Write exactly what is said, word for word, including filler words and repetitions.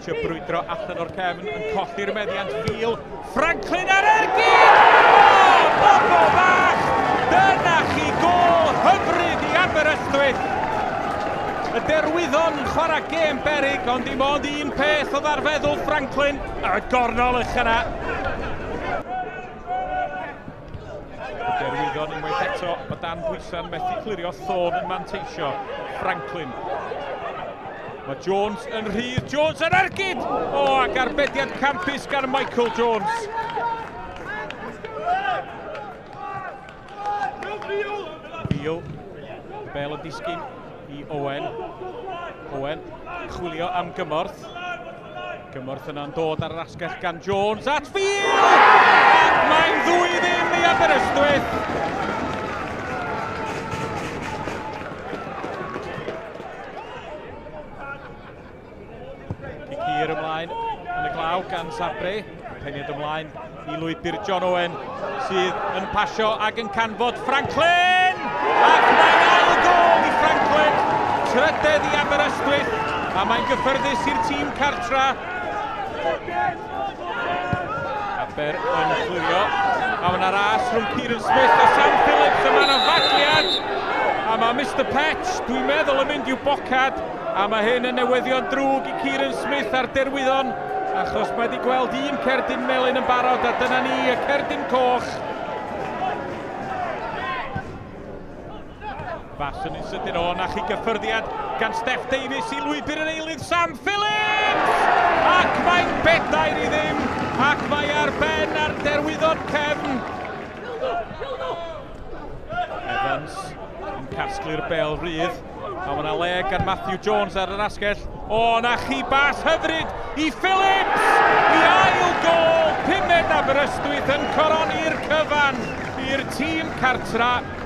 Eisiau brwydro allan o'r cefn yn colli'r meddiant fil. Franklin ar ergyd! O, bobl bach! Dyna chi gol hyfryd i Aberystwyth. Y Derwyddon chwarae gêm berig, ond dim ond un peth oedd ar feddwl Franklin. A gornolych yna. Y Derwyddon unwaith eto, o dan bwysan methu clirio Thorn yn manteisio. Franklin. Mae Jones yn rhydd, Jones yn ergyd! O, ac arbediad campus gan Michael Jones. Fiel, Bel yn disgyn i Owen. Owen, chwilio am gymorth. Gymorth yna'n dod ar yr asgell gan Jones at Fiel! Ac mae'n ddwy ddim i Aberystwyth. Hir ymlaen yn y glaw gan Sabre. Peniad ymlaen i lwybr John Owen sydd yn pasio ac yn canfod Franklin! Ac mae'n ail gol i Franklin! Trydedd i Aberystwyth a mae'n gyffyrddus i'r tîm cartra. Aber yn chwilio a mae'n ras rhwng Kieran Smith a Sam Phillips a mae'n afagliad a mae Mister Petch dwi'n meddwl yn mynd i'w bocad. A mae hyn yn newyddion drwg i Kieran Smith ar Derwyddon, achos mae wedi gweld un cerdyn melyn yn barod, a dyna ni, y cerdyn coch. Bas yn sydyn on, a chi gyffyrddiad gan Steph Davies i lwybr yn eilydd Sam Phillips! Ac mae'n bedair i ddim, ac mae ar ben ar Derwyddon Cefn. Evans yn casglu'r bel rydd. A mae yna le gan Matthew Jones ar yr asgell. O, na chi bas hyfryd i Phillips! I ail gol, pumed Aberystwyth yn coroni'r cyfan i'r tîm cartra.